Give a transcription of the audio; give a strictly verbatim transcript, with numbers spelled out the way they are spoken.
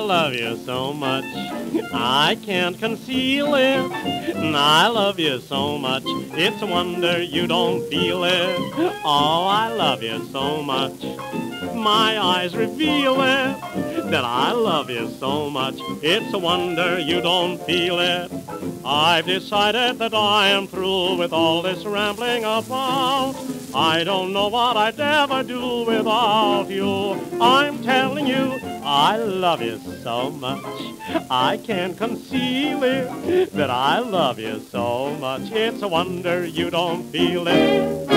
love you so much. I can't conceal it. I love you so much. It's a wonder you don't feel it. Oh, I love you so much. My eyes reveal it, that I love you so much. It's a wonder you don't feel it. I've decided that I am through with all this rambling about. I don't know what I'd ever do without you. I'm telling you, I love you so much. I can't conceal it, that I love you so much. It's a wonder you don't feel it.